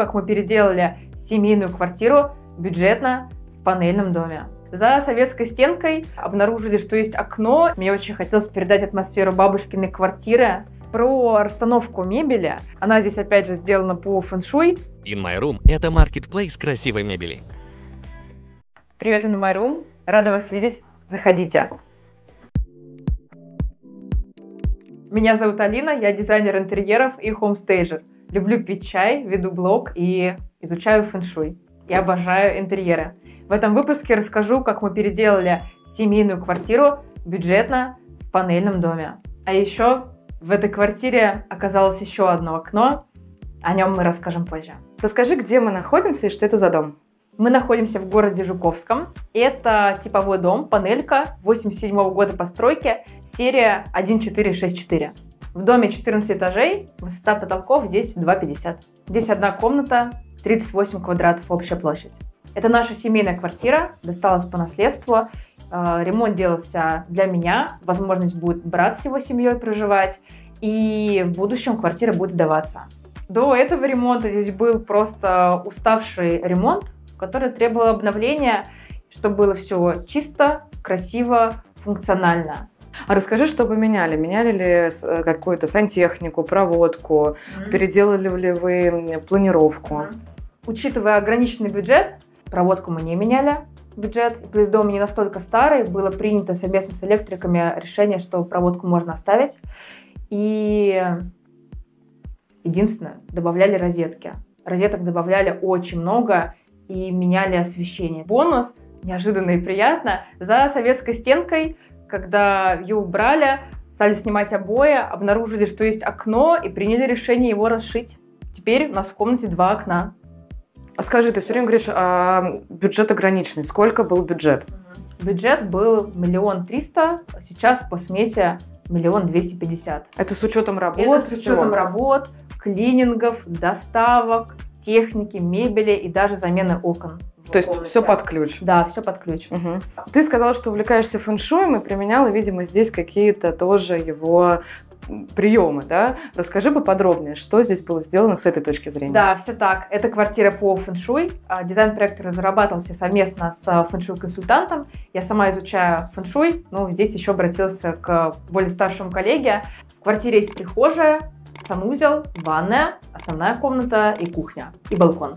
как мы переделали семейную квартиру бюджетно в панельном доме. За советской стенкой обнаружили, что есть окно. Мне очень хотелось передать атмосферу бабушкиной квартиры. Про расстановку мебели. Она здесь опять же сделана по фэн-шуй. In My Room – это маркетплейс красивой мебели. Привет, In My Room. Рада вас видеть. Заходите. Меня зовут Алина, я дизайнер интерьеров и хомстейджер. Люблю пить чай, веду блог и изучаю фэн-шуй. Я обожаю интерьеры. В этом выпуске расскажу, как мы переделали семейную квартиру бюджетно в панельном доме. А еще в этой квартире оказалось еще одно окно. О нем мы расскажем позже. Расскажи, где мы находимся и что это за дом? Мы находимся в городе Жуковском. Это типовой дом, панелька, 87 года постройки, серия 1464. В доме 14 этажей, высота потолков здесь 2,50. Здесь одна комната, 38 квадратов общая площадь. Это наша семейная квартира, досталась по наследству. Ремонт делался для меня, возможность будет брат с его семьей проживать, и в будущем квартира будет сдаваться. До этого ремонта здесь был просто уставший ремонт, который требовал обновления, чтобы было все чисто, красиво, функционально. А расскажи, что поменяли? Меняли ли какую-то сантехнику, проводку? Переделали ли вы планировку? Учитывая ограниченный бюджет, проводку мы не меняли. Бюджет, плюс дом не настолько старый, было принято совместно с электриками решение, что проводку можно оставить. И единственное, добавляли розетки. Розеток добавляли очень много и меняли освещение. Бонус, неожиданно и приятно, за советской стенкой, когда ее убрали, стали снимать обои, обнаружили, что есть окно и приняли решение его расшить. Теперь у нас в комнате 2 окна. А скажи, ты все время говоришь, бюджет ограниченный. Сколько был бюджет? Бюджет был 1 300 000, сейчас по смете 1 250 000. Это с учетом работ? Это с учетом работ, клинингов, доставок, техники, мебели и даже замены окон. То есть все под ключ? Да, все под ключ. Угу. Ты сказала, что увлекаешься фэн-шуем и применяла, видимо, здесь какие-то тоже его приемы, да? Расскажи поподробнее, что здесь было сделано с этой точки зрения. Да, все так. Это квартира по фэн-шуй. Дизайн-проект разрабатывался совместно с фэн-шуй-консультантом. Я сама изучаю фэн-шуй, но здесь еще обратился к более старшему коллеге. В квартире есть прихожая, санузел, ванная, основная комната и кухня, и балкон.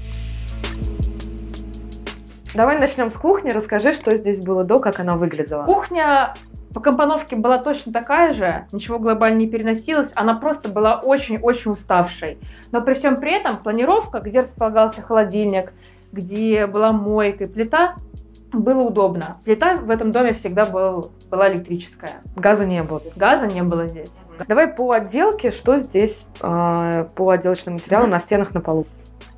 Давай начнем с кухни. Расскажи, что здесь было до, как она выглядела. Кухня по компоновке была точно такая же, ничего глобально не переносилось, она просто была очень-очень уставшей. Но при всем при этом планировка, где располагался холодильник, где была мойка и плита, было удобно. Плита в этом доме всегда была электрическая. Газа не было? Газа не было здесь. Давай по отделке, что здесь по отделочным материалам на стенах, на полу?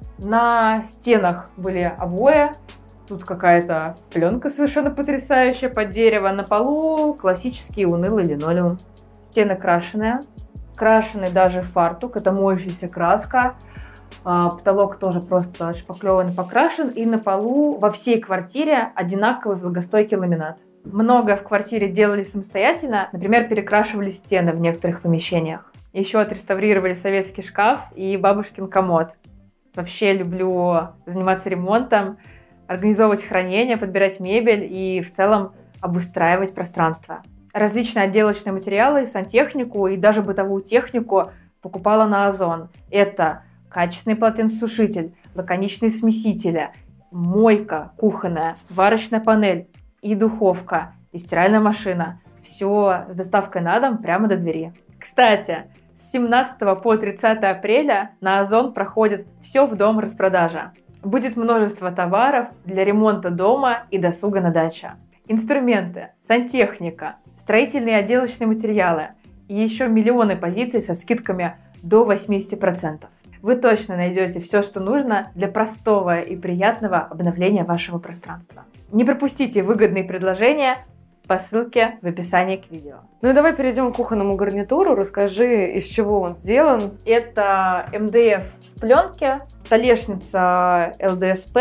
На стенах были обои. Тут какая-то пленка совершенно потрясающая под дерево. На полу классический унылый линолеум. Стены крашеные. Крашеный даже фартук. Это моющаяся краска. Потолок тоже просто шпаклеван и покрашен. И на полу во всей квартире одинаковый влагостойкий ламинат. Многое в квартире делали самостоятельно. Например, перекрашивали стены в некоторых помещениях. Еще отреставрировали советский шкаф и бабушкин комод. Вообще люблю заниматься ремонтом, организовывать хранение, подбирать мебель и в целом обустраивать пространство. Различные отделочные материалы, сантехнику и даже бытовую технику покупала на Озон. Это качественный полотенцесушитель, лаконичные смесители, мойка кухонная, варочная панель и духовка, и стиральная машина. Все с доставкой на дом прямо до двери. Кстати, с 17 по 30 апреля на Озон проходит «Все в дом» распродажа. Будет множество товаров для ремонта дома и досуга на даче. Инструменты, сантехника, строительные и отделочные материалы и еще миллионы позиций со скидками до 80%. Вы точно найдете все, что нужно для простого и приятного обновления вашего пространства. Не пропустите выгодные предложения по ссылке в описании к видео. Ну и давай перейдем к кухонному гарнитуру. Расскажи, из чего он сделан. Это МДФ в пленке, столешница ЛДСП,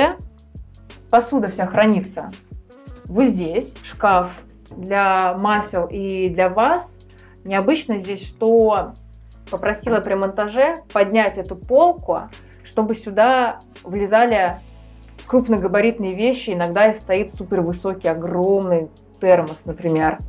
посуда вся хранится вот здесь, шкаф для масел и для ваз. Необычно здесь, что попросила при монтаже поднять эту полку, чтобы сюда влезали крупногабаритные вещи. Иногда и стоит супервысокий, огромный термос, например.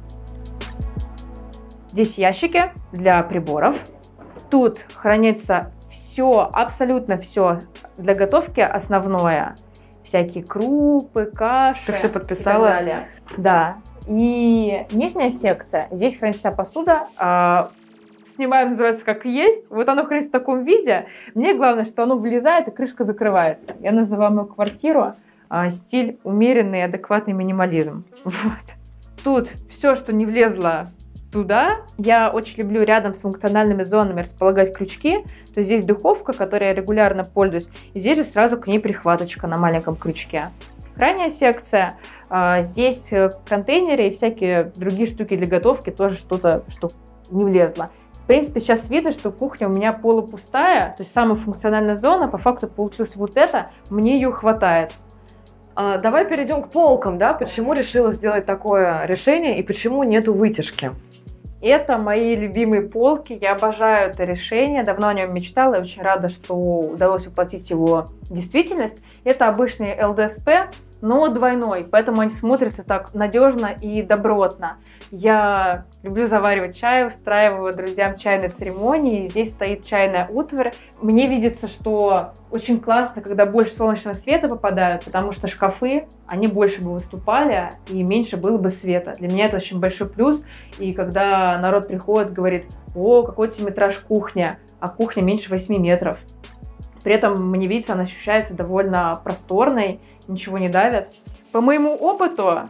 Здесь ящики для приборов. Тут хранится все, абсолютно все для готовки основное. Всякие крупы, каши. Ты все подписала? И так далее. Да. И нижняя секция. Здесь хранится вся посуда. Снимаем, называется, как есть. Вот оно хранится в таком виде. Мне главное, что оно влезает и крышка закрывается. Я называю мою квартиру стиль умеренный, адекватный минимализм. Вот. Тут все, что не влезло туда. Я очень люблю рядом с функциональными зонами располагать крючки. То есть здесь духовка, которой я регулярно пользуюсь. И здесь же сразу к ней прихваточка на маленьком крючке. Крайняя секция. Здесь контейнеры и всякие другие штуки для готовки. Тоже что-то, что не влезло. В принципе, сейчас видно, что кухня у меня полупустая. То есть самая функциональная зона. По факту получилось вот это. Мне ее хватает. Давай перейдем к полкам, да? Почему решила сделать такое решение и почему нету вытяжки? Это мои любимые полки. Я обожаю это решение. Давно о нем мечтала и очень рада, что удалось воплотить его в действительность. Это обычный ЛДСП, но двойной, поэтому они смотрятся так надежно и добротно. Я люблю заваривать чай, устраиваю друзьям чайные церемонии. Здесь стоит чайная утварь. Мне видится, что очень классно, когда больше солнечного света попадают, потому что шкафы, они больше бы выступали и меньше было бы света. Для меня это очень большой плюс. И когда народ приходит, говорит: о, какой-то метраж кухня, а кухня меньше 8 метров. При этом, мне видится, она ощущается довольно просторной, ничего не давит. По моему опыту,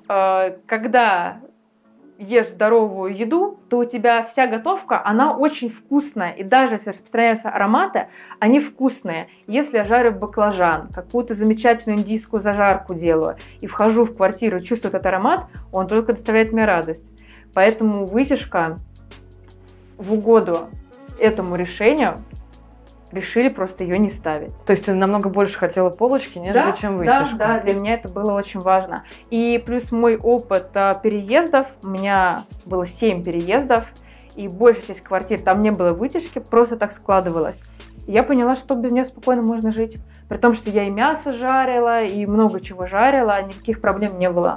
когда ешь здоровую еду, то у тебя вся готовка, она очень вкусная. И даже если распространяются ароматы, они вкусные. Если я жарю баклажан, какую-то замечательную индийскую зажарку делаю, и вхожу в квартиру, чувствую этот аромат, он только доставляет мне радость. Поэтому вытяжка в угоду этому решению решили просто ее не ставить. То есть ты намного больше хотела полочки, нежели чем вытяжку? Да, для меня это было очень важно. И плюс мой опыт переездов, у меня было 7 переездов, и большая часть квартир, там не было вытяжки, просто так складывалось. И я поняла, что без нее спокойно можно жить. При том, что я и мясо жарила, и много чего жарила, никаких проблем не было.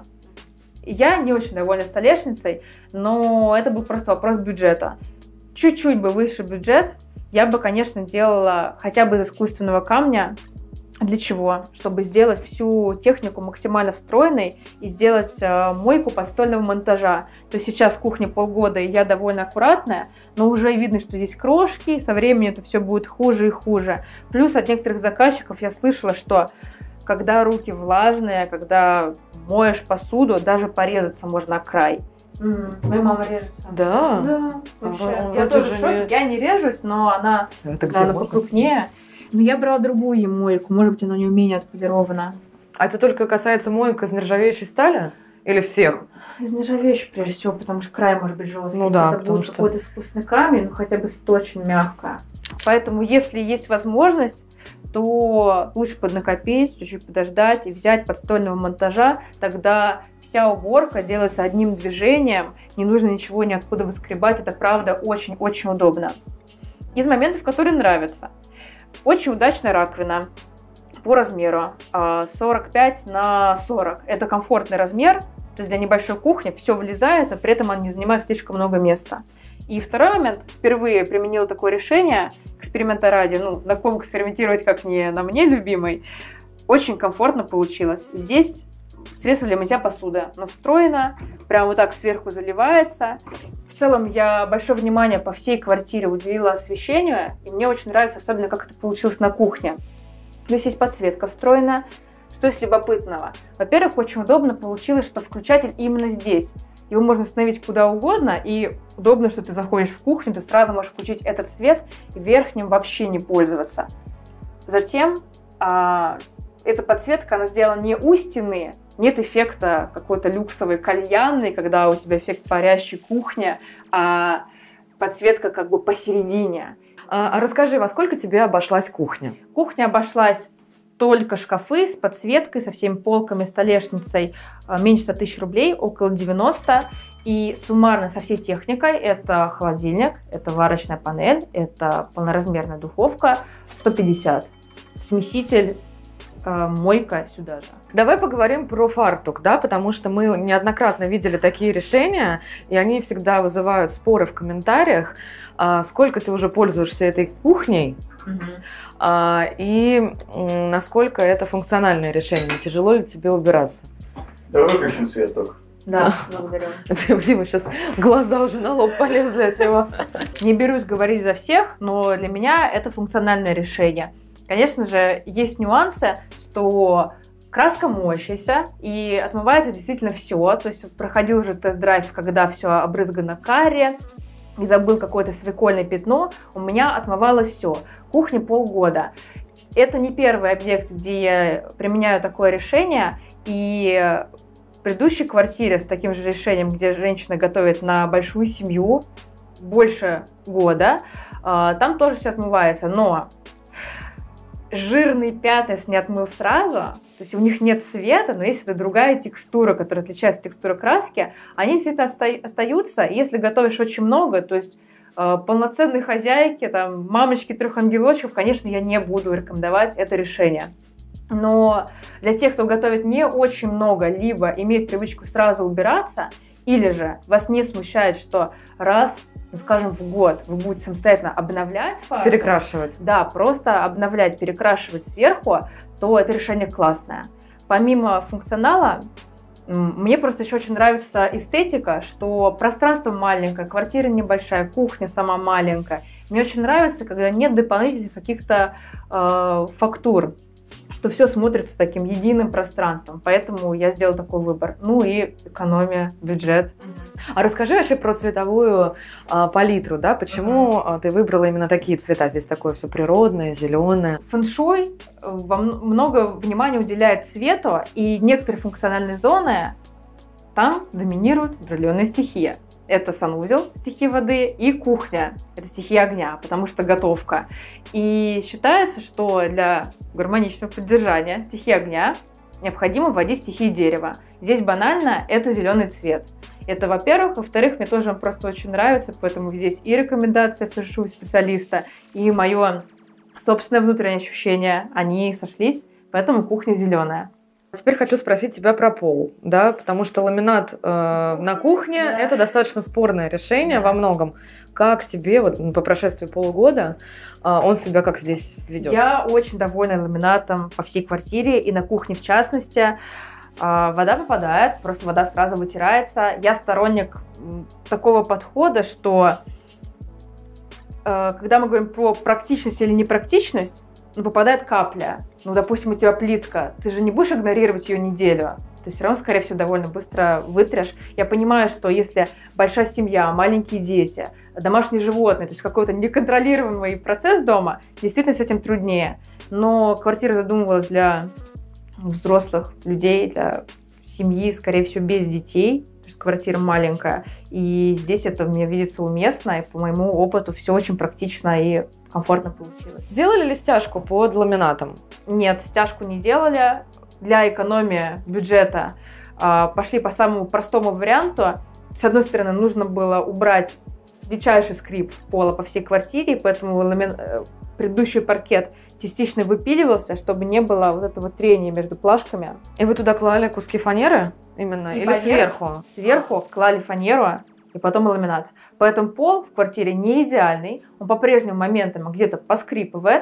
Я не очень довольна столешницей, но это был просто вопрос бюджета. Чуть-чуть бы выше бюджет, я бы, конечно, делала хотя бы из искусственного камня. Для чего? Чтобы сделать всю технику максимально встроенной и сделать мойку подстольного монтажа. То есть сейчас кухня полгода, и я довольно аккуратная, но уже видно, что здесь крошки, и со временем это все будет хуже и хуже. Плюс от некоторых заказчиков я слышала, что когда руки влажные, когда моешь посуду, даже порезаться можно о край. Моя мама режется. Да? Да, вообще. Я тоже в шоке. Я не режусь, но она покрупнее. Но я брала другую мойку. Может быть, она не менее отполирована. А это только касается моек из нержавеющей стали? Или всех? Из нержавеющей, прежде всего, потому что край может быть жесткий. Ну да, если это будет какой-то искусственный камень, ну хотя бы очень мягкое. Поэтому, если есть возможность, то лучше поднакопить, чуть-чуть подождать и взять подстольного монтажа. Тогда вся уборка делается одним движением, не нужно ничего ниоткуда выскребать. Это, правда, очень-очень удобно. Из моментов, которые нравятся. Очень удачная раковина по размеру 45 на 40. Это комфортный размер, то есть для небольшой кухни все влезает, но при этом он не занимает слишком много места. И второй момент, впервые применила такое решение, эксперимента ради, на ком экспериментировать, как не на мне любимой, очень комфортно получилось. Здесь средство для мытья посуды, но встроено, прямо вот так сверху заливается. В целом я большое внимание по всей квартире уделила освещению, и мне очень нравится, особенно как это получилось на кухне. Здесь есть подсветка встроена. Что есть любопытного? Во-первых, очень удобно получилось, что включатель именно здесь. Его можно установить куда угодно, и удобно, что ты заходишь в кухню, ты сразу можешь включить этот свет и верхним вообще не пользоваться. Затем эта подсветка, она сделана не у стены, нет эффекта какой-то люксовой кальянной, когда у тебя эффект парящей кухни, а подсветка как бы посередине. А расскажи, во сколько тебе обошлась кухня? Кухня обошлась только шкафы с подсветкой, со всеми полками, столешницей меньше 100 тысяч рублей, около 90. И суммарно со всей техникой это холодильник, это варочная панель, это полноразмерная духовка 150. смеситель, мойка сюда же. Давай поговорим про фартук, да, потому что мы неоднократно видели такие решения, и они всегда вызывают споры в комментариях. Сколько ты уже пользуешься этой кухней, и насколько это функциональное решение, тяжело ли тебе убираться? Давай выключим свет только. Да, благодарю. Дима сейчас глаза уже на лоб полезли от него. Не берусь говорить за всех, но для меня это функциональное решение. Конечно же, есть нюансы, что краска моющаяся и отмывается действительно все. То есть проходил уже тест-драйв, когда все обрызгано карри, и забыл какое-то свекольное пятно, у меня отмывалось все. Кухне полгода. Это не первый объект, где я применяю такое решение, и в предыдущей квартире с таким же решением, где женщина готовит на большую семью больше года, там тоже все отмывается, но жирные пятна, если не отмыл сразу, то есть у них нет цвета, но есть другая текстура, которая отличается от текстуры краски, они действительно остаются. И если готовишь очень много, то есть полноценной хозяйке, там, мамочки 3 ангелочков, конечно, я не буду рекомендовать это решение. Но для тех, кто готовит не очень много, либо имеет привычку сразу убираться, или же вас не смущает, что раз, ну, скажем, в год вы будете самостоятельно обновлять фартук, Перекрашивать. Да, просто обновлять, перекрашивать сверху, то это решение классное. Помимо функционала, мне просто еще очень нравится эстетика, что пространство маленькое, квартира небольшая, кухня сама маленькая. Мне очень нравится, когда нет дополнительных каких-то фактур, что все смотрится таким единым пространством. Поэтому я сделала такой выбор. Ну и экономия, бюджет. А расскажи вообще про цветовую палитру, да? Почему ты выбрала именно такие цвета? Здесь такое все природное, зеленое. Фэн-шуй много внимания уделяет цвету, и некоторые функциональные зоны там доминирует определенная стихия. Это санузел, стихия воды, и кухня, это стихия огня, потому что готовка. И считается, что для гармоничного поддержания стихии огня необходимо вводить стихию дерева. Здесь банально это зеленый цвет. Это, во-первых. Во-вторых, мне тоже он просто очень нравится, поэтому здесь и рекомендация фэн-шуй специалиста, и мое собственное внутреннее ощущение, они сошлись, поэтому кухня зеленая. Теперь хочу спросить тебя про пол, да, потому что ламинат на кухне это достаточно спорное решение во многом. Как тебе, вот по прошествии полугода, он себя как здесь ведет? Я очень довольна ламинатом по всей квартире и на кухне в частности. Вода попадает, просто вода сразу вытирается. Я сторонник такого подхода, что когда мы говорим про практичность или непрактичность, попадает капля. Ну, допустим, у тебя плитка, ты же не будешь игнорировать ее неделю. Ты все равно, скорее всего, довольно быстро вытрешь. Я понимаю, что если большая семья, маленькие дети, домашние животные, то есть какой-то неконтролируемый процесс дома, действительно с этим труднее. Но квартира задумывалась для взрослых людей, для семьи, скорее всего, без детей. То есть квартира маленькая. И здесь это мне видится уместно, и по моему опыту все очень практично и комфортно получилось. Делали ли стяжку под ламинатом? Нет, стяжку не делали. Для экономии бюджета пошли по самому простому варианту. С одной стороны, нужно было убрать дичайший скрип пола по всей квартире, поэтому предыдущий паркет частично выпиливался, чтобы не было вот этого трения между плашками. И вы туда клали куски фанеры именно? Или сверху? Сверху клали фанеру и потом ламинат. Поэтому пол в квартире не идеальный, он по-прежнему моментами где-то поскрипывает,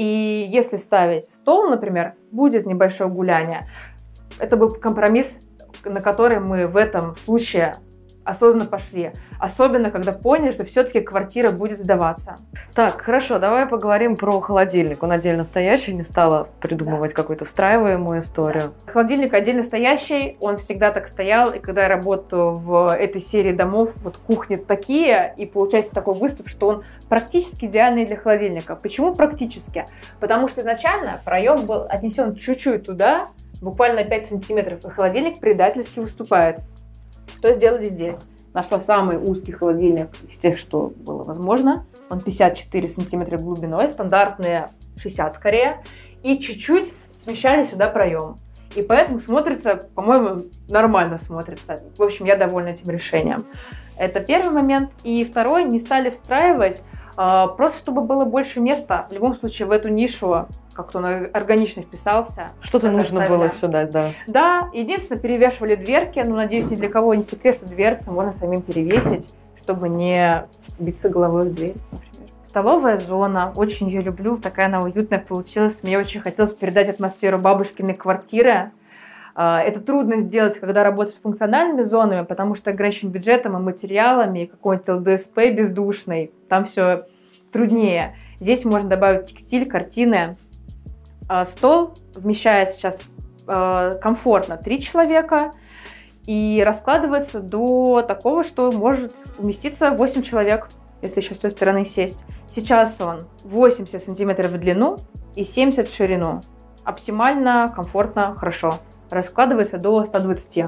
и если ставить стол, например, будет небольшое гуляние. Это был компромисс, на который мы в этом случае осознанно пошли. Особенно, когда поняли, что все-таки квартира будет сдаваться. Так, хорошо, давай поговорим про холодильник. Он отдельно стоящий, не стала придумывать какую-то встраиваемую историю. Да. Холодильник отдельно стоящий, он всегда так стоял. И когда я работаю в этой серии домов, вот кухни такие, и получается такой выступ, что он практически идеальный для холодильника. Почему практически? Потому что изначально проем был отнесен чуть-чуть туда, буквально 5 сантиметров, и холодильник предательски выступает. Что сделали здесь? Нашла самый узкий холодильник из тех, что было возможно. Он 54 сантиметра глубиной, стандартные 60 скорее. И чуть-чуть смещали сюда проем. И поэтому смотрится, по-моему, нормально смотрится. В общем, я довольна этим решением. Это первый момент. И второй, не стали встраивать, просто чтобы было больше места. В любом случае, в эту нишу как-то он органично вписался. Что-то нужно было сюда, да. Да, единственное, перевешивали дверки, ну, надеюсь, ни для кого не секрет, что дверцы можно самим перевесить, чтобы не биться головой в дверь, например. Столовая зона, очень ее люблю, такая она уютная получилась. Мне очень хотелось передать атмосферу бабушкиной квартиры. Это трудно сделать, когда работаешь с функциональными зонами, потому что ограничен бюджетом и материалами, и какой-нибудь ЛДСП бездушный. Там все труднее. Здесь можно добавить текстиль, картины. Стол вмещает сейчас комфортно 3 человека и раскладывается до такого, что может уместиться 8 человек, если еще с той стороны сесть. Сейчас он 80 сантиметров в длину и 70 в ширину. Оптимально, комфортно, хорошо. Раскладывается до 120.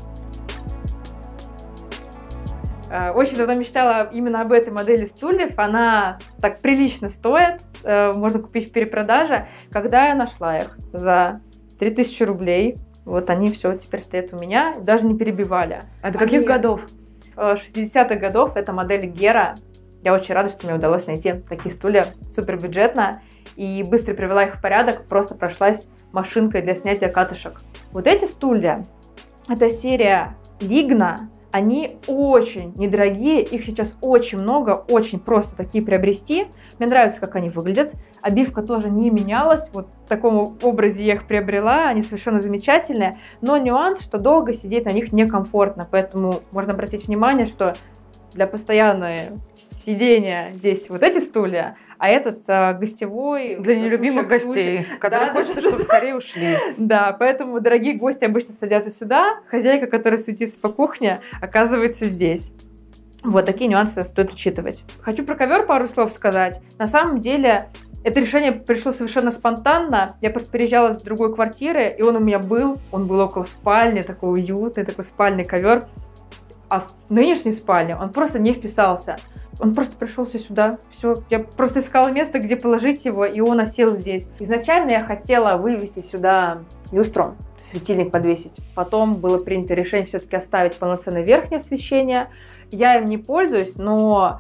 Очень давно мечтала именно об этой модели стульев. Она так прилично стоит, можно купить в перепродаже. Когда я нашла их за 3000 рублей, вот они все теперь стоят у меня, даже не перебивали. А до каких годов? 60-х годов, это модель Гера. Я очень рада, что мне удалось найти такие стулья супер бюджетно. И быстро привела их в порядок, просто прошлась машинкой для снятия катышек. Вот эти стулья, это серия Ligna, они очень недорогие, их сейчас очень много, очень просто такие приобрести. Мне нравится, как они выглядят. Обивка тоже не менялась, вот в таком образе я их приобрела, они совершенно замечательные. Но нюанс, что долго сидеть на них некомфортно, поэтому можно обратить внимание, что для постоянного сидения здесь вот эти стулья, а этот гостевой... Для нелюбимых гостей, которые хочется, чтобы скорее ушли. Да, поэтому дорогие гости обычно садятся сюда, хозяйка, которая суетится по кухне, оказывается здесь. Вот такие нюансы стоит учитывать. Хочу про ковер пару слов сказать. На самом деле, это решение пришло совершенно спонтанно. Я просто переезжала с другой квартиры, и он у меня был. Он был около спальни, такой уютный, такой спальный ковер. А в нынешней спальне он просто не вписался. Он просто пришелся сюда. Все, я просто искала место, где положить его, и он осел здесь. Изначально я хотела вывести сюда люстру, светильник подвесить. Потом было принято решение все-таки оставить полноценное верхнее освещение. Я им не пользуюсь, но,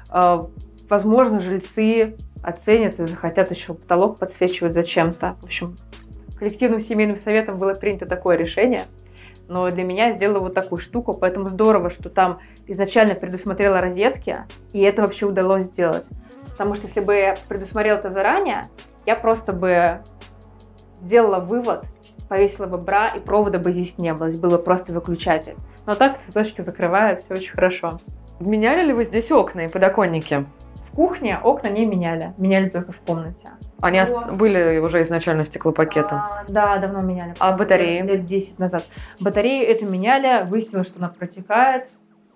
возможно, жильцы оценят и захотят еще потолок подсвечивать зачем-то. В общем, коллективным семейным советом было принято такое решение. Но для меня сделала вот такую штуку, поэтому здорово, что там изначально предусмотрела розетки, и это вообще удалось сделать. Потому что если бы я предусмотрела это заранее, я просто бы сделала вывод, повесила бы бра, и провода бы здесь не было, здесь был бы просто выключатель. Но так цветочки закрывают, все очень хорошо. Меняли ли вы здесь окна и подоконники? В кухне окна не меняли только в комнате. Они были уже изначально стеклопакетом? Да, давно меняли. А батареи? Лет 10 назад. Батарею эту меняли, выяснилось, что она протекает.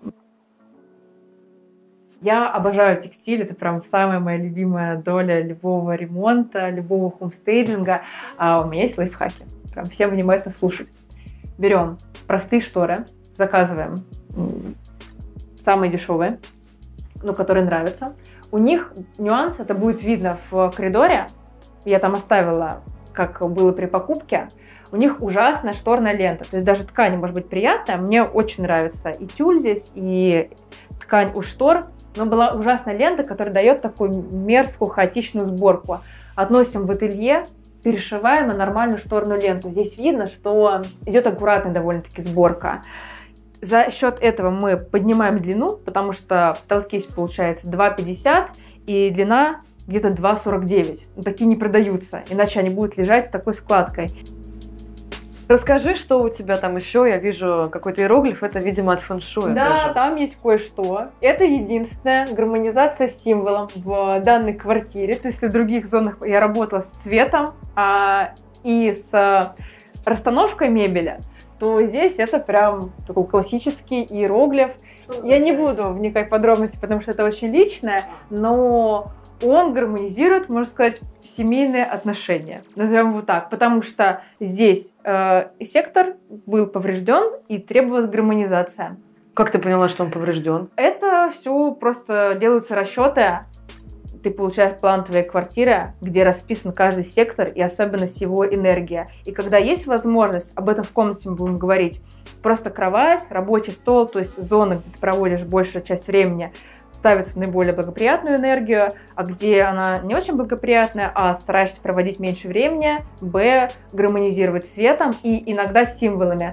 Я обожаю текстиль, это прям самая моя любимая доля любого ремонта, любого хомстейджинга. А у меня есть лайфхаки. Прям всем внимательно слушать. Берем простые шторы, заказываем самые дешевые, которые нравятся. У них нюанс, это будет видно в коридоре. Я там оставила, как было при покупке. У них ужасная шторная лента. То есть даже ткань может быть приятная. Мне очень нравится и тюль здесь, и ткань у штор. Но была ужасная лента, которая дает такую мерзкую, хаотичную сборку. Относим в ателье, перешиваем на нормальную шторную ленту. Здесь видно, что идет аккуратная довольно-таки сборка. За счет этого мы поднимаем длину, потому что потолки здесь получается 2,50 и длина где-то 2,49. Такие не продаются, иначе они будут лежать с такой складкой. Расскажи, что у тебя там еще. Я вижу какой-то иероглиф, это, видимо, от фэн-шуя. Да, тоже. Там есть кое-что. Это единственная гармонизация с символом в данной квартире. То есть в других зонах я работала с цветом и с расстановкой мебели, то здесь это прям такой классический иероглиф. Я не буду вникать в подробности, потому что это очень личное, но он гармонизирует, можно сказать, семейные отношения. Назовем его так, потому что здесь сектор был поврежден и требовалась гармонизация. Как ты поняла, что он поврежден? Это все просто делаются расчеты. Ты получаешь план твоей квартиры, где расписан каждый сектор и особенность его энергия. И когда есть возможность, об этом в комнате мы будем говорить, просто кровать, рабочий стол, то есть зона, где ты проводишь большую часть времени, ставится наиболее благоприятную энергию, а где она не очень благоприятная, а стараешься проводить меньше времени, б, гармонизировать светом и иногда с символами.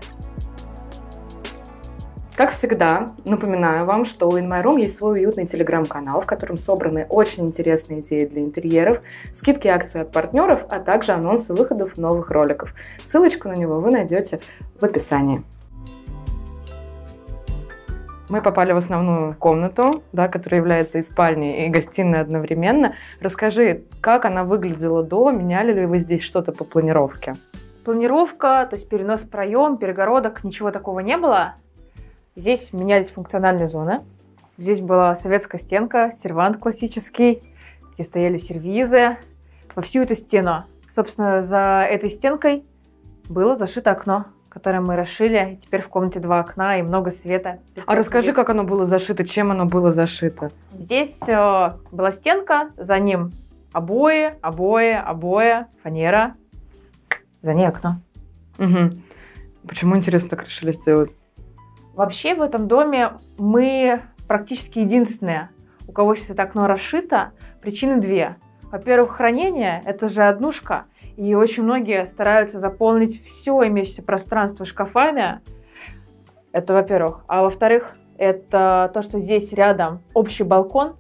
Как всегда, напоминаю вам, что у In My Room есть свой уютный телеграм-канал, в котором собраны очень интересные идеи для интерьеров, скидки и акции от партнеров, а также анонсы выходов новых роликов. Ссылочку на него вы найдете в описании. Мы попали в основную комнату, да, которая является и спальней, и гостиной одновременно. Расскажи, как она выглядела до, меняли ли вы здесь что-то по планировке? Планировка, то есть перенос в проем, перегородок, ничего такого не было. Здесь менялись функциональные зоны. Здесь была советская стенка, сервант классический, где стояли сервизы. Во всю эту стену, собственно, за этой стенкой было зашито окно, которое мы расшили. И теперь в комнате 2 окна и много света. А расскажи, как оно было зашито, чем оно было зашито? Здесь была стенка, за ним обои, фанера, за ней окно. Угу. Почему, интересно, так решили сделать? Вообще в этом доме мы практически единственные, у кого сейчас это окно расшито. Причины 2. Во-первых, хранение – это же однушка, и очень многие стараются заполнить все имеющееся пространство шкафами. Это во-первых. А во-вторых, это то, что здесь рядом общий балкон,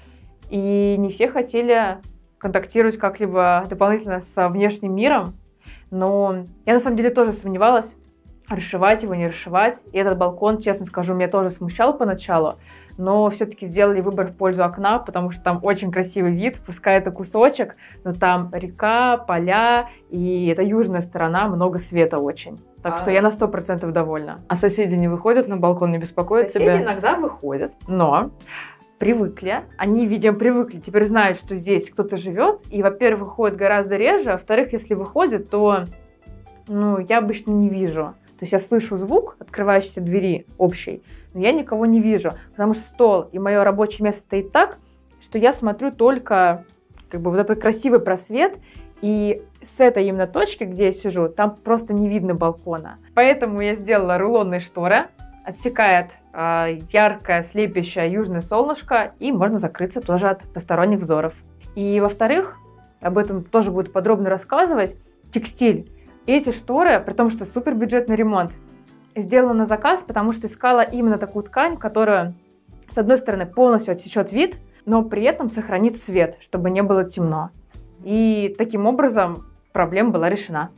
и не все хотели контактировать как-либо дополнительно со внешним миром. Но я на самом деле тоже сомневалась, расшивать его, не расшивать. И этот балкон, честно скажу, меня тоже смущал поначалу, но все-таки сделали выбор в пользу окна, потому что там очень красивый вид, пускай это кусочек, но там река, поля, и это южная сторона, много света очень. Так что я на 100% довольна. А соседи не выходят на балкон, не беспокоят тебя? Соседи иногда выходят, но привыкли. Они, видимо, привыкли, теперь знают, что здесь кто-то живет, и, во-первых, выходят гораздо реже, а во-вторых, если выходят, то я обычно не вижу. То есть я слышу звук открывающейся двери общей, но я никого не вижу, потому что стол и мое рабочее место стоит так, что я смотрю только вот этот красивый просвет, и с этой именно точки, где я сижу, там просто не видно балкона. Поэтому я сделала рулонные шторы, отсекает яркое, слепящее южное солнышко, и можно закрыться тоже от посторонних взоров. И во-вторых, об этом тоже буду подробно рассказывать, текстиль. И эти шторы, при том, что супербюджетный ремонт, сделала на заказ, потому что искала именно такую ткань, которая, с одной стороны, полностью отсечет вид, но при этом сохранит свет, чтобы не было темно. И таким образом проблема была решена.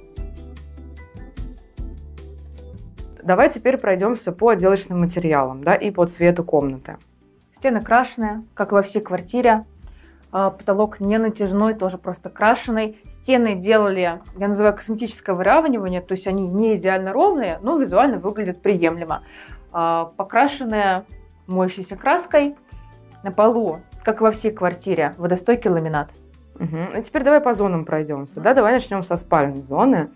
Давай теперь пройдемся по отделочным материалам, да, и по цвету комнаты. Стены крашеные, как и во всей квартире. Потолок не натяжной, тоже просто крашеный. Стены делали, я называю, косметическое выравнивание, то есть они не идеально ровные, но визуально выглядят приемлемо. Покрашенные моющейся краской. На полу, как и во всей квартире, водостойкий ламинат. Угу. А теперь давай по зонам пройдемся. Да? Давай начнем со спальной зоны.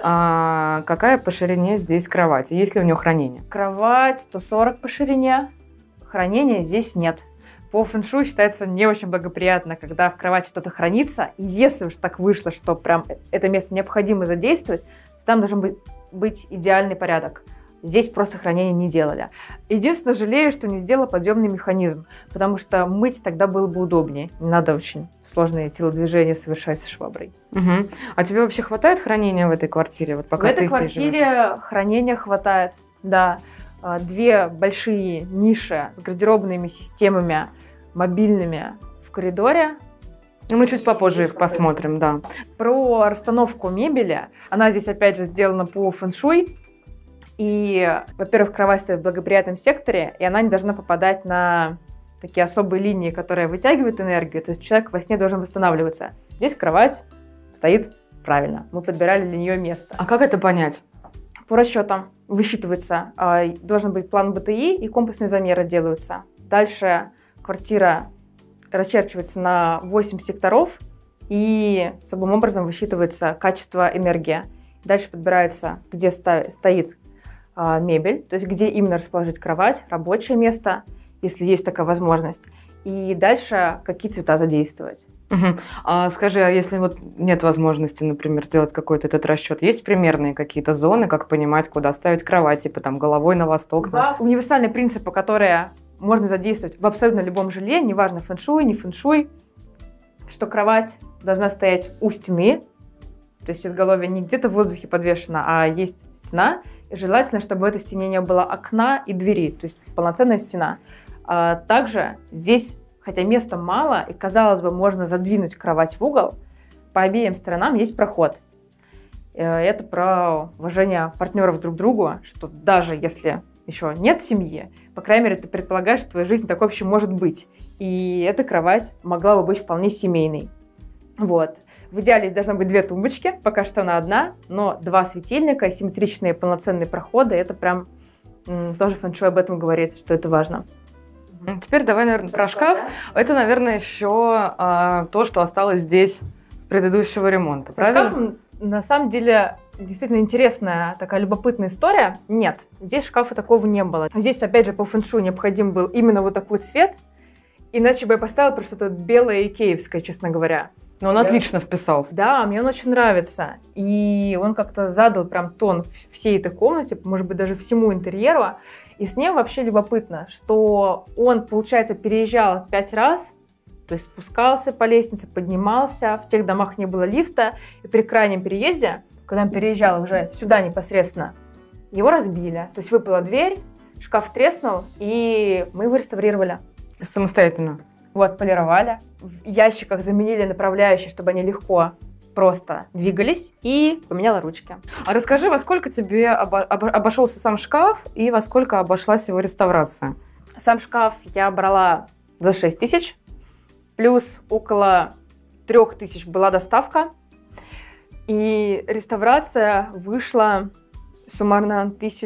Какая по ширине здесь кровать? Есть ли у нее хранение? Кровать 140 по ширине. Хранения здесь нет. По фэн-шуй считается не очень благоприятно, когда в кровати что-то хранится. И если уж так вышло, что прям это место необходимо задействовать, то там должен быть идеальный порядок. Здесь просто хранения не делали. Единственное, жалею, что не сделала подъемный механизм, потому что мыть тогда было бы удобнее. Не надо очень сложные телодвижения совершать со шваброй. Угу. А тебе вообще хватает хранения в этой квартире? Вот пока в этой квартире хранения хватает, да. 2 большие ниши с гардеробными системами мобильными в коридоре. Мы чуть попозже их посмотрим, да. Про расстановку мебели. Она здесь, опять же, сделана по фэн-шуй. И, во-первых, кровать стоит в благоприятном секторе, и она не должна попадать на такие особые линии, которые вытягивают энергию. То есть человек во сне должен восстанавливаться. Здесь кровать стоит правильно. Мы подбирали для нее место. А как это понять? По расчетам высчитывается. Должен быть план БТИ, и комплексные замеры делаются. Дальше квартира расчерчивается на 8 секторов, и особым образом высчитывается качество энергии. Дальше подбирается, где стоит мебель, то есть где именно расположить кровать, рабочее место, если есть такая возможность. И дальше какие цвета задействовать. Угу. Скажи, а если вот нет возможности, например, сделать какой-то этот расчет, есть примерные какие-то зоны, как понимать, куда ставить кровать, типа там головой на восток? Два универсальных принципа, которые можно задействовать в абсолютно любом жилье, неважно фэншуй, не фэншуй, что кровать должна стоять у стены, то есть изголовье не где-то в воздухе подвешено, а есть стена, и желательно, чтобы в этой стене не было окна и двери, то есть полноценная стена. Также здесь, хотя места мало, и, казалось бы, можно задвинуть кровать в угол, по обеим сторонам есть проход. Это про уважение партнеров друг к другу, что даже если еще нет семьи, по крайней мере, ты предполагаешь, что в твоей жизни такое вообще может быть. И эта кровать могла бы быть вполне семейной. Вот. В идеале здесь должны быть 2 тумбочки, пока что она одна, но 2 светильника, симметричные полноценные проходы, это прям тоже фэн-шуй об этом говорит, что это важно. Теперь давай, наверное, про шкаф. Это, наверное, еще то, что осталось здесь с предыдущего ремонта, правильно? Шкафом, на самом деле, действительно интересная, такая любопытная история. Нет, здесь шкафа такого не было. Здесь, опять же, по фэн-шуй необходим был именно вот такой цвет, иначе бы я поставила просто что-то белое икеевское, честно говоря. Но он отлично вписался. Да, мне он очень нравится. И он как-то задал прям тон всей этой комнате, может быть, даже всему интерьеру. И с ним вообще любопытно, что он, получается, переезжал 5 раз, то есть спускался по лестнице, поднимался, в тех домах не было лифта, и при крайнем переезде, когда он переезжал уже сюда непосредственно, его разбили. То есть выпала дверь, шкаф треснул, и мы его реставрировали. Самостоятельно? Вот, полировали. В ящиках заменили направляющие, чтобы они легко просто двигались, и поменяла ручки. А расскажи, во сколько тебе обошелся сам шкаф и во сколько обошлась его реставрация? Сам шкаф я брала за 6 тысяч, плюс около 3 тысяч была доставка, и реставрация вышла суммарно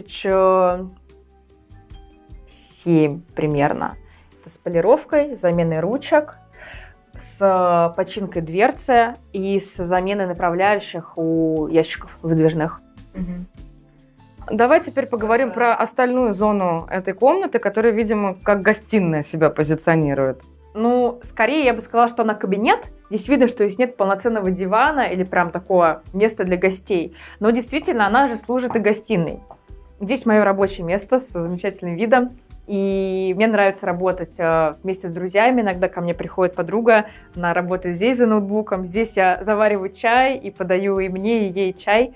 1007 примерно. Это с полировкой, заменой ручек, с починкой дверцы и с заменой направляющих у ящиков выдвижных. Давай теперь поговорим про остальную зону этой комнаты, которая, видимо, как гостиная себя позиционирует. Ну, скорее я бы сказала, что она кабинет. Здесь видно, что здесь нет полноценного дивана или прям такого места для гостей. Но действительно, она же служит и гостиной. Здесь мое рабочее место с замечательным видом. И мне нравится работать вместе с друзьями. Иногда ко мне приходит подруга, она работает здесь за ноутбуком. Здесь я завариваю чай и подаю и мне, и ей чай.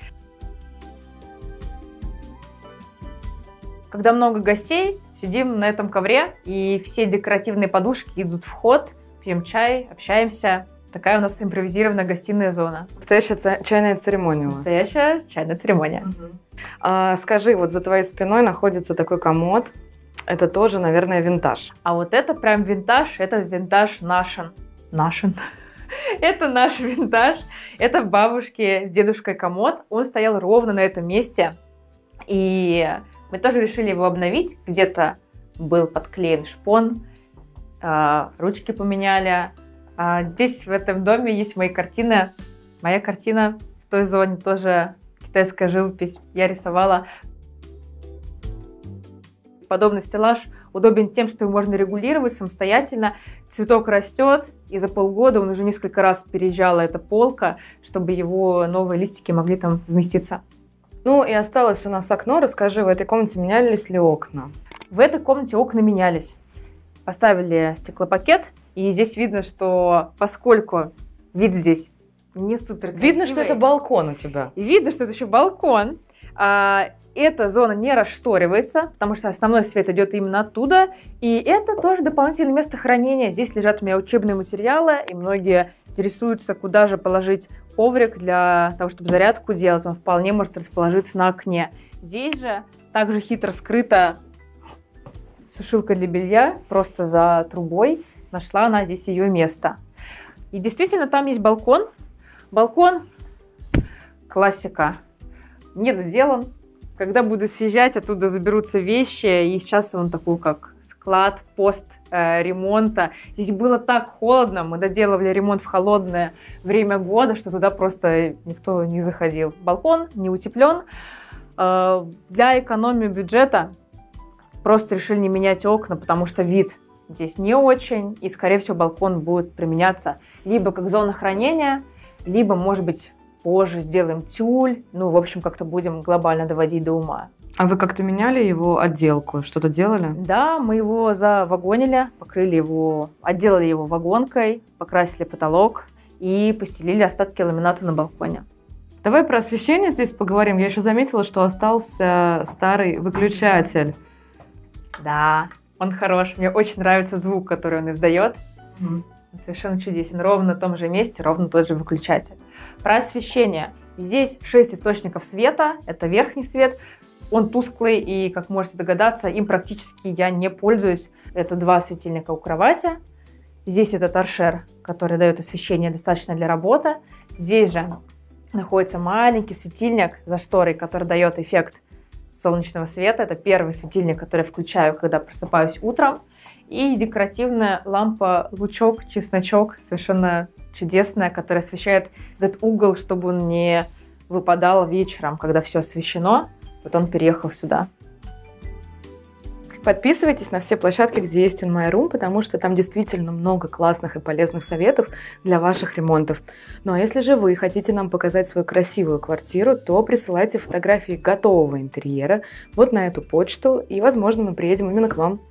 Когда много гостей, сидим на этом ковре, и все декоративные подушки идут в ход, пьем чай, общаемся. Такая у нас импровизированная гостиная зона. Настоящая чайная церемония у вас. Настоящая чайная церемония. Скажи, вот за твоей спиной находится такой комод. Это тоже, наверное, винтаж. А вот это прям винтаж, это винтаж нашин. Это наш винтаж. Это бабушки с дедушкой комод. Он стоял ровно на этом месте. И мы тоже решили его обновить. Где-то был подклеен шпон, ручки поменяли. Здесь, в этом доме, есть мои картины. Моя картина в той зоне тоже китайская живопись. Я рисовала. Подобный стеллаж удобен тем, что его можно регулировать самостоятельно. Цветок растет, и за полгода он уже несколько раз переезжала эта полка, чтобы его новые листики могли там вместиться. Ну и осталось у нас окно. Расскажи, в этой комнате менялись ли окна? В этой комнате окна менялись. Поставили стеклопакет, и здесь видно, что поскольку вид здесь не супер красивый, видно, что это балкон у тебя. И видно, что это еще балкон. Эта зона не расшторивается, потому что основной свет идет именно оттуда. И это тоже дополнительное место хранения. Здесь лежат у меня учебные материалы, и многие интересуются, куда же положить коврик для того, чтобы зарядку делать. Он вполне может расположиться на окне. Здесь же также хитро скрыта сушилка для белья, просто за трубой. Нашла она здесь ее место. И действительно, там есть балкон. Балкон — классика. Не доделан. Когда буду съезжать, оттуда заберутся вещи, и сейчас он такой, как склад, пост ремонта. Здесь было так холодно, мы доделывали ремонт в холодное время года, что туда просто никто не заходил. Балкон не утеплен. Для экономии бюджета просто решили не менять окна, потому что вид здесь не очень, и, скорее всего, балкон будет применяться либо как зона хранения, либо, может быть, позже сделаем тюль. Ну, в общем, как-то будем глобально доводить до ума. А вы как-то меняли его отделку? Что-то делали? Да, мы его завагонили, покрыли его, отделали его вагонкой, покрасили потолок и постелили остатки ламината на балконе. Давай про освещение здесь поговорим. Я еще заметила, что остался старый выключатель. Да, он хорош. Мне очень нравится звук, который он издает. Он совершенно чудесен. Ровно на том же месте, ровно тот же выключатель. Про освещение. Здесь 6 источников света. Это верхний свет. Он тусклый, и, как можете догадаться, им практически я не пользуюсь. Это 2 светильника у кровати. Здесь это торшер, который дает освещение достаточно для работы. Здесь же находится маленький светильник за шторой, который дает эффект солнечного света. Это первый светильник, который я включаю, когда просыпаюсь утром. И декоративная лампа лучок, чесночок, совершенно чудесная, которая освещает этот угол, чтобы он не выпадал вечером, когда все освещено. Вот он переехал сюда. Подписывайтесь на все площадки, где есть In My Room, потому что там действительно много классных и полезных советов для ваших ремонтов. Ну а если же вы хотите нам показать свою красивую квартиру, то присылайте фотографии готового интерьера вот на эту почту, и, возможно, мы приедем именно к вам.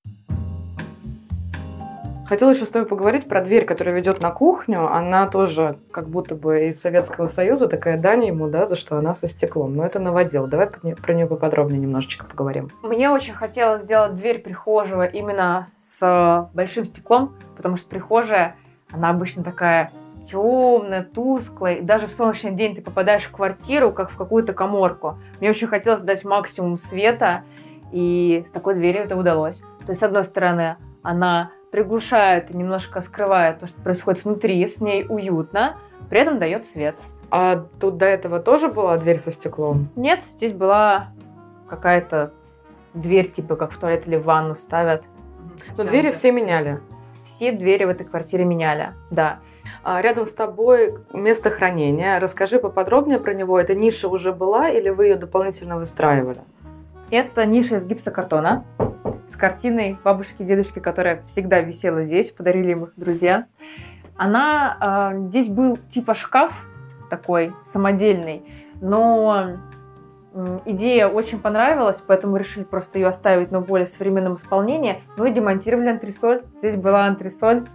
Хотела еще с тобой поговорить про дверь, которая ведет на кухню. Она тоже как будто бы из Советского Союза, такая дань ему, да, за что она со стеклом. Но это новодел. Давай про нее поподробнее немножечко поговорим. Мне очень хотелось сделать дверь прихожего именно с большим стеклом, потому что прихожая, она обычно такая темная, тусклая. И даже в солнечный день ты попадаешь в квартиру, как в какую-то каморку. Мне очень хотелось дать максимум света, и с такой дверью это удалось. То есть, с одной стороны, она приглушает и немножко скрывает то, что происходит внутри, с ней уютно, при этом дает свет. А тут до этого тоже была дверь со стеклом? Нет, здесь была какая-то дверь, типа как в туалет или в ванну ставят. Но двери все меняли? Все двери в этой квартире меняли, да. А рядом с тобой место хранения. Расскажи поподробнее про него. Эта ниша уже была или вы ее дополнительно выстраивали? Это ниша из гипсокартона с картиной бабушки и дедушки, которая всегда висела здесь, подарили им их друзья. Здесь был типа шкаф такой самодельный, но идея очень понравилась, поэтому решили просто ее оставить, но в более современном исполнении. Ну и демонтировали антресоль. Здесь была антресоль.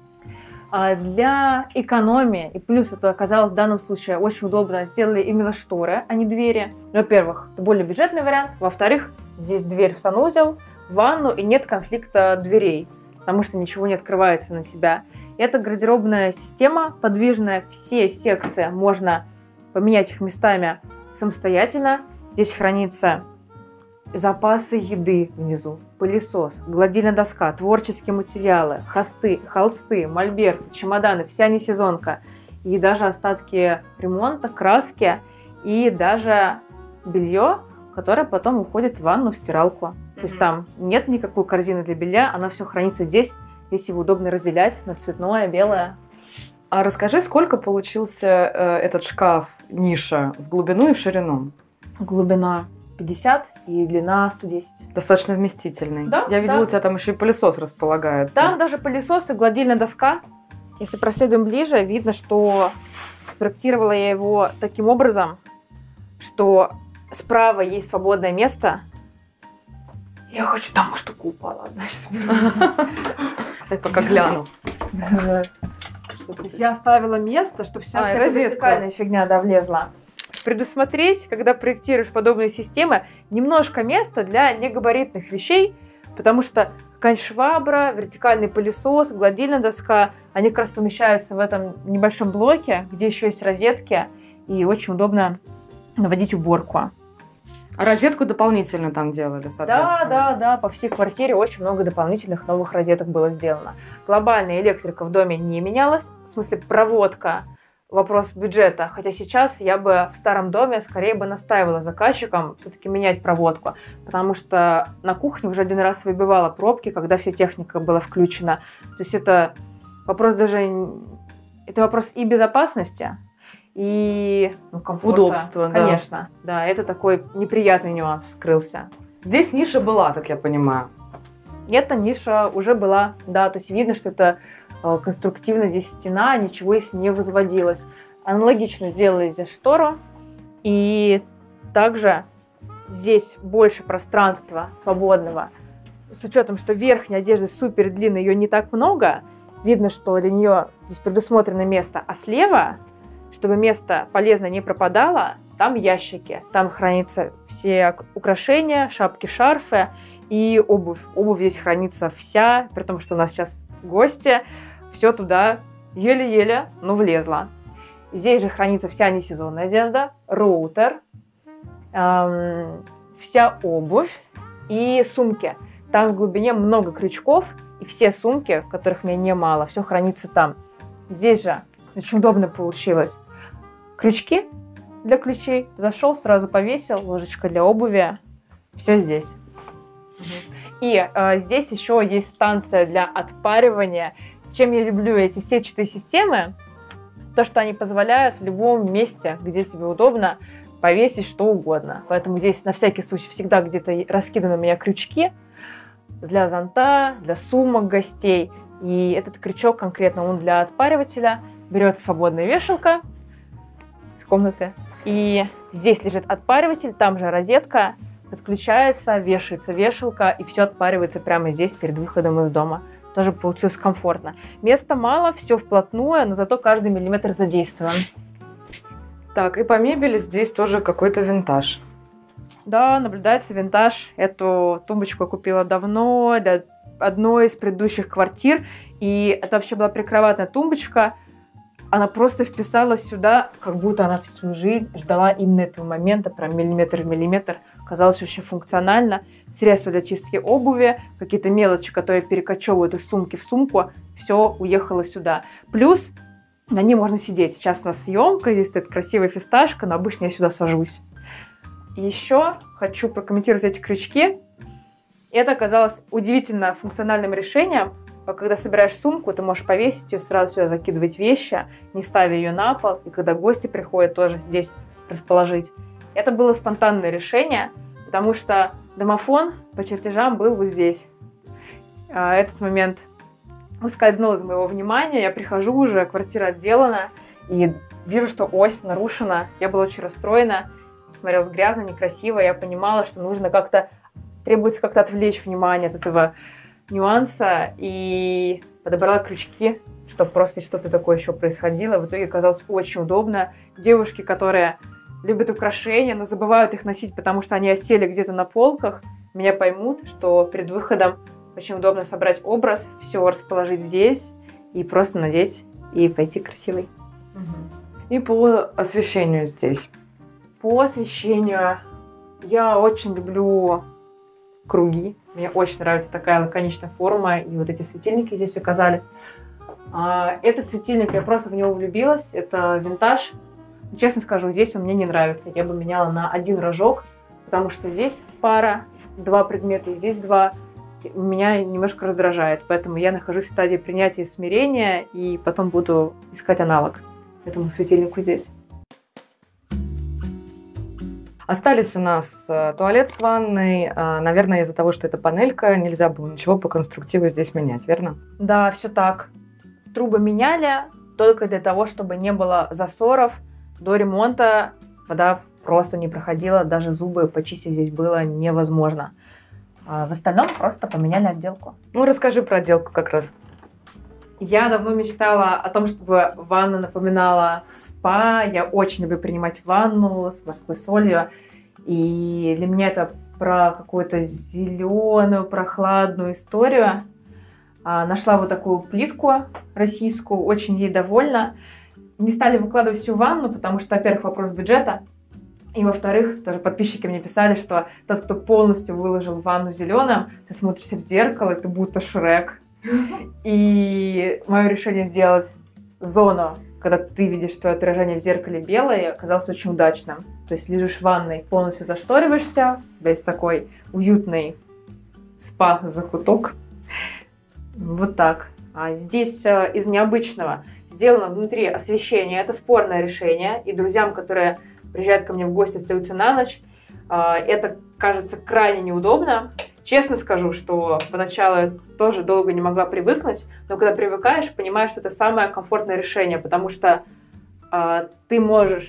Для экономии, и плюс это оказалось в данном случае очень удобно, сделали именно шторы, а не двери. Во-первых, это более бюджетный вариант. Во-вторых, здесь дверь в санузел, в ванну, и нет конфликта дверей, потому что ничего не открывается на тебя. Это гардеробная система, подвижная. Все секции можно поменять их местами самостоятельно. Здесь хранится запасы еды внизу, пылесос, гладильная доска, творческие материалы, холсты, мольберты, чемоданы, вся несезонка. И даже остатки ремонта, краски и даже белье, которое потом уходит в ванну, в стиралку. То есть там нет никакой корзины для белья, она все хранится здесь. Здесь его удобно разделять на цветное, белое. А расскажи, сколько получился этот шкаф, ниша, в глубину и в ширину? Глубина 50 и длина 110. Достаточно вместительный. Да, я видела, да. у тебя там еще и пылесос располагается. Там даже пылесос и гладильная доска. Если проследуем ближе, видно, что спроектировала я его таким образом, что справа есть свободное место. Я хочу, там штука упала. Одна сейчас беру. Я пока гляну. То есть я оставила место, чтобы вся розетку. вертикальная фигня влезла. Предусмотреть, когда проектируешь подобные системы, немножко места для негабаритных вещей, потому что какая-нибудь швабра, вертикальный пылесос, гладильная доска, они как раз помещаются в этом небольшом блоке, где еще есть розетки, и очень удобно наводить уборку. А розетку дополнительно там делали, соответственно? Да, по всей квартире очень много дополнительных новых розеток было сделано. Глобальная электрика в доме не менялась, в смысле проводка, вопрос бюджета. Хотя сейчас я бы в старом доме скорее бы настаивала заказчикам все-таки менять проводку, потому что на кухне уже один раз выбивала пробки, когда вся техника была включена. То есть это вопрос это вопрос и безопасности, и комфорта. Удобства, конечно. Да, это такой неприятный нюанс вскрылся. Здесь ниша была, как я понимаю. Эта ниша уже была, да, то есть видно, что это конструктивно здесь стена, ничего здесь не возводилось. Аналогично сделали здесь штору, и также Здесь больше пространства свободного. С учетом, что верхняя одежда супер длинная, ее не так много, видно, что для нее здесь предусмотрено место. А слева, чтобы место полезное не пропадало, там ящики. Там хранятся все украшения, шапки, шарфы и обувь. Обувь здесь хранится вся, при том, что у нас сейчас гости. Все туда еле-еле, но влезло. Здесь же хранится вся несезонная одежда, роутер, вся обувь и сумки. Там в глубине много крючков, и все сумки, которых мне немало, все хранится там. Здесь же очень удобно получилось. Крючки для ключей. Зашел, сразу повесил, ложечка для обуви. Все здесь. И здесь еще есть станция для отпаривания. Чем я люблю эти сетчатые системы, то, что они позволяют в любом месте, где тебе удобно, повесить что угодно. Поэтому здесь на всякий случай всегда где-то раскиданы у меня крючки для зонта, для сумок гостей. И этот крючок конкретно он для отпаривателя. Берется свободная вешалка из комнаты. И здесь лежит отпариватель, там же розетка, подключается, вешается вешалка, и все отпаривается прямо здесь, перед выходом из дома. Тоже получилось комфортно. Места мало, все вплотную, но зато каждый миллиметр задействован. Так, и по мебели здесь тоже какой-то винтаж. Да, наблюдается винтаж. Эту тумбочку я купила давно, для одной из предыдущих квартир. И это вообще была прикроватная тумбочка. Она просто вписалась сюда, как будто она всю жизнь ждала именно этого момента, прям миллиметр в миллиметр. Казалось очень функционально. Средства для чистки обуви, какие-то мелочи, которые перекочевывают из сумки в сумку, все уехало сюда. Плюс на ней можно сидеть. Сейчас у нас съемка, здесь стоит красивая фисташка, но обычно я сюда сажусь. И еще хочу прокомментировать эти крючки. Это оказалось удивительно функциональным решением. Когда собираешь сумку, ты можешь повесить ее, сразу сюда закидывать вещи, не ставя ее на пол. И когда гости приходят, тоже здесь расположить. Это было спонтанное решение, потому что домофон по чертежам был вот здесь. Этот момент ускользнул из моего внимания. Я прихожу уже, квартира отделана, и вижу, что ось нарушена. Я была очень расстроена. Смотрелось грязно, некрасиво. Я понимала, что нужно требуется как-то отвлечь внимание от этого нюанса. И подобрала крючки, чтобы просто что-то такое еще происходило. В итоге оказалось очень удобно. Девушки, которые любят украшения, но забывают их носить, потому что они осели где-то на полках, меня поймут, что перед выходом очень удобно собрать образ, все расположить здесь и просто надеть и пойти красивой. И по освещению здесь. По освещению я очень люблю круги. Мне очень нравится такая лаконичная форма, и вот эти светильники здесь оказались. Этот светильник, я просто в него влюбилась. Это винтаж. Честно скажу, здесь он мне не нравится. Я бы меняла на один рожок, потому что здесь пара, 2 предмета, и здесь 2. Меня немножко раздражает. Поэтому я нахожусь в стадии принятия и смирения, и потом буду искать аналог этому светильнику здесь. Остались у нас туалет с ванной. Наверное, из-за того, что это панелька, нельзя было ничего по конструктиву здесь менять, верно? Да, все так. Трубы меняли только для того, чтобы не было засоров. До ремонта вода просто не проходила, даже зубы почистить здесь было невозможно. В остальном просто поменяли отделку. Ну, расскажи про отделку как раз. Я давно мечтала о том, чтобы ванна напоминала спа. Я очень люблю принимать ванну с морской солью. И для меня это про какую-то зеленую, прохладную историю. Нашла вот такую плитку российскую, очень ей довольна. Не стали выкладывать всю ванну, потому что, во-первых, вопрос бюджета. И, во-вторых, тоже подписчики мне писали, что тот, кто полностью выложил ванну зеленым, ты смотришься в зеркало, и ты будто Шрек. И мое решение сделать зону, когда ты видишь твое отражение в зеркале белое, оказалось очень удачным. То есть лежишь в ванной, полностью зашториваешься, у тебя есть такой уютный спа-закуток. Вот так. А здесь из необычного сделано внутри освещение. Это спорное решение. И друзьям, которые приезжают ко мне в гости, остаются на ночь, это кажется крайне неудобно. Честно скажу, что поначалу я тоже долго не могла привыкнуть, но когда привыкаешь, понимаешь, что это самое комфортное решение, потому что ты можешь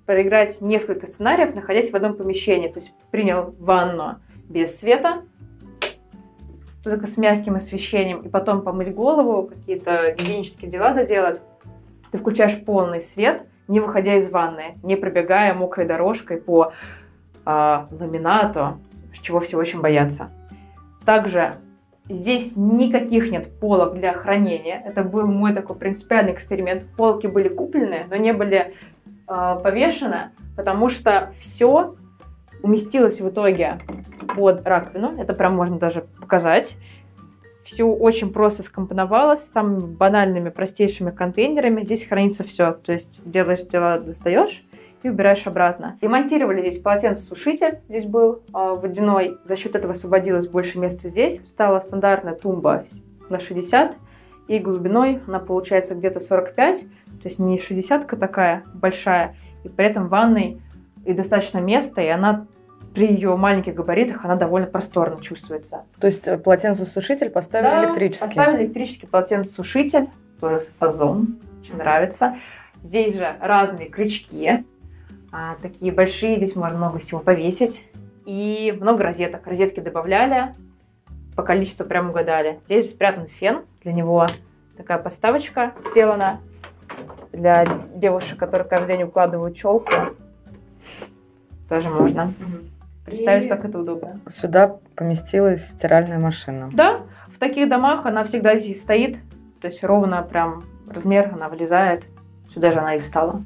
проиграть несколько сценариев, находясь в одном помещении. То есть принял ванну без света, только с мягким освещением, и потом помыть голову, какие-то гигиенические дела доделать. Ты включаешь полный свет, не выходя из ванны, не пробегая мокрой дорожкой по ламинату, чего все очень боятся. Также здесь никаких нет полок для хранения. Это был мой такой принципиальный эксперимент. Полки были куплены, но не были повешены, потому что все уместилось в итоге под раковину. Это прям можно даже показать. Все очень просто скомпоновалось с самыми банальными, простейшими контейнерами. Здесь хранится все. То есть делаешь дела, достаешь и убираешь обратно. Демонтировали здесь полотенцесушитель. Здесь был водяной. За счет этого освободилось больше места здесь. Стала стандартная тумба на 60. И глубиной она получается где-то 45. То есть не 60-ка такая большая. И при этом в ванной и достаточно места. И она при ее маленьких габаритах она довольно просторно чувствуется. То есть полотенцесушитель поставили электрический? Поставили электрический полотенцесушитель. Тоже с Озон. Очень нравится. Здесь же разные крючки. Такие большие. Здесь можно много всего повесить. И много розеток. Розетки добавляли. По количеству прям угадали. Здесь спрятан фен. Для него такая подставочка сделана. Для девушек, которые каждый день укладывают челку. Тоже можно. Представить, как это удобно. Сюда поместилась стиральная машина. Да, в таких домах она всегда здесь стоит. То есть ровно прям размер, она влезает. Сюда же она и встала.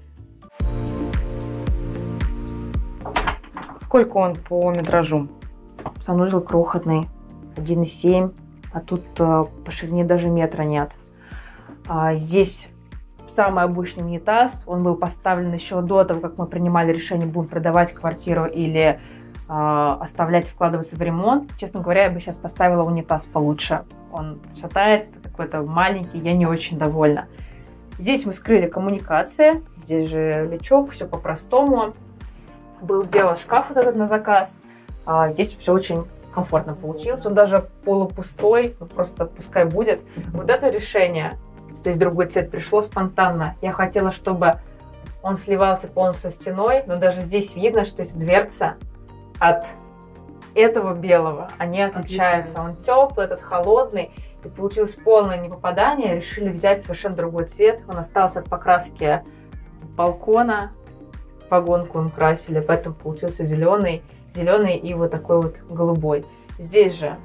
Сколько он по метражу? Санузел крохотный, 1,7, а тут по ширине даже метра нет. Здесь самый обычный унитаз, он был поставлен еще до того, как мы принимали решение, будем продавать квартиру или оставлять, вкладываться в ремонт. Честно говоря, я бы сейчас поставила унитаз получше. Он шатается, какой-то маленький, я не очень довольна. Здесь мы скрыли коммуникации, здесь же лючок, все по-простому. Был сделан шкаф вот этот на заказ. Здесь все очень комфортно получилось. Он даже полупустой, просто пускай будет. Вот это решение, здесь другой цвет, пришло спонтанно. Я хотела, чтобы он сливался полностью со стеной, но даже здесь видно, что эти дверцы от этого белого, они отличаются. Он теплый, этот холодный. И получилось полное непопадание. Решили взять совершенно другой цвет. Он остался от покраски балкона. Вагонку он красили, поэтому получился зеленый и вот такой вот голубой. Здесь же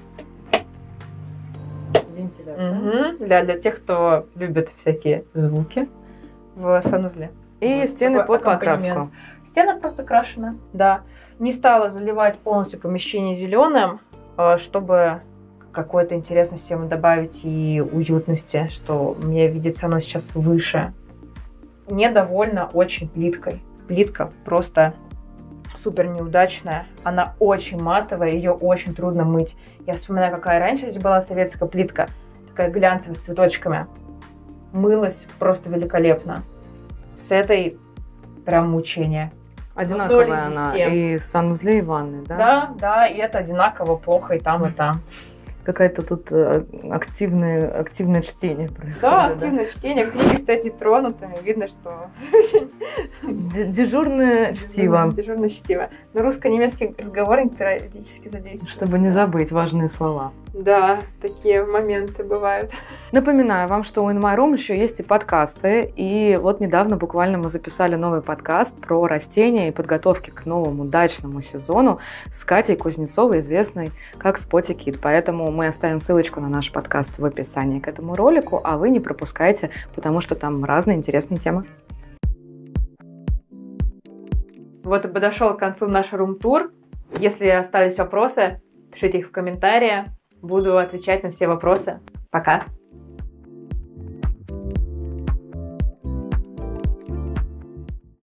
вентилятор. Для тех, кто любит всякие звуки в санузле. И вот стены под покраску. Стены просто крашены, да. Не стала заливать полностью помещение зеленым, чтобы какой-то интересности ему добавить и уютности, что мне видится оно сейчас выше. Недовольна очень плиткой. Плитка просто супер неудачная. Она очень матовая, ее очень трудно мыть. Я вспоминаю, какая раньше здесь была советская плитка. Такая глянцевая, с цветочками. Мылась просто великолепно. С этой прям мучение. Одинаковая она и в санузле, и в ванной, да? Да, и это одинаково плохо и там, и там. Какое-то тут активное чтение происходит. Да, активное чтение. Книги стоят нетронутыми. Видно, что... Дежурное чтиво. Дежурное чтиво. Но русско-немецкий разговорник периодически задействуется. Чтобы не забыть важные слова. Да, такие моменты бывают. Напоминаю вам, что у In My Room еще есть и подкасты. И вот недавно буквально мы записали новый подкаст про растения и подготовки к новому дачному сезону с Катей Кузнецовой, известной как Spotty Kid. Поэтому мы оставим ссылочку на наш подкаст в описании к этому ролику, а вы не пропускайте, потому что там разные интересные темы. Вот и подошел к концу наш рум-тур. Если остались вопросы, пишите их в комментарии. Буду отвечать на все вопросы. Пока!